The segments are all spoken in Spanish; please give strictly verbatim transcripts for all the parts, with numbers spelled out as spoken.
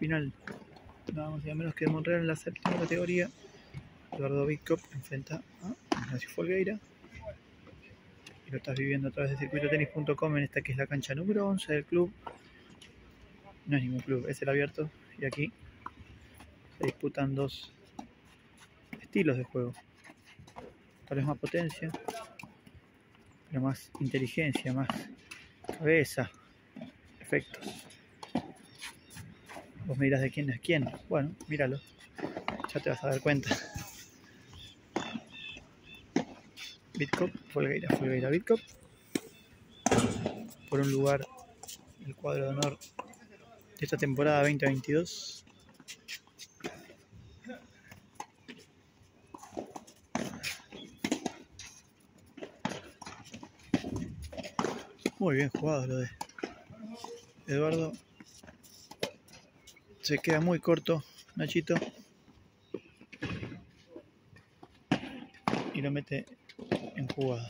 final, nada más y nada menos que de Montreal en la séptima categoría. Eduardo Vidkov enfrenta a Ignacio Folgueira. Y lo estás viviendo a través de circuito tenis punto com en esta que es la cancha número once del club. No es ningún club, es el abierto. Y aquí se disputan dos estilos de juego. Tal vez más potencia, pero más inteligencia, más cabeza, efectos. Vos me dirás de quién es quién. Bueno, míralo. Ya te vas a dar cuenta. Vidkov, Folgueira, Folgueira, Vidkov. Por un lugar, el cuadro de honor de esta temporada veinte veintidós. Muy bien jugado lo de Eduardo. Se queda muy corto Nachito. Y lo mete en jugada.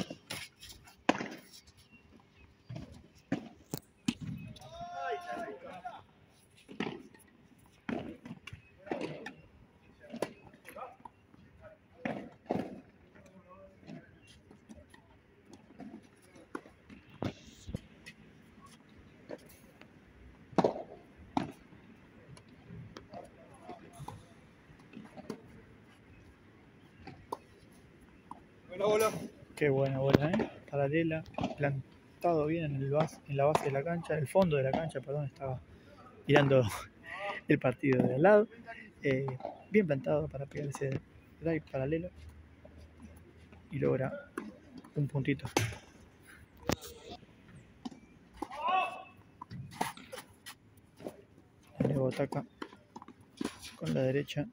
Buena bola. Qué buena bola, ¿eh? Paralela, plantado bien en, el base, en la base de la cancha, el fondo de la cancha, perdón, estaba mirando el partido de al lado. Eh, bien plantado para pegar ese drive paralelo y logra un puntito. Luego ataca con la derecha.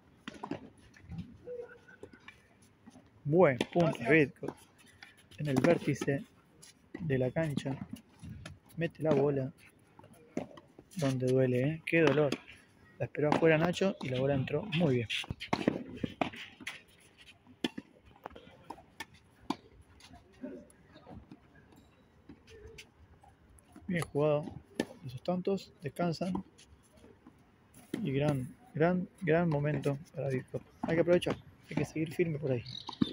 Buen punto Vidkov en el vértice de la cancha. Mete la bola donde duele, ¿eh? Qué dolor. La esperó afuera Nacho y la bola entró muy bien. Bien jugado. Esos tantos descansan. Y gran, gran, gran momento para Vidkov. Hay que aprovechar. Hay que seguir firme por ahí.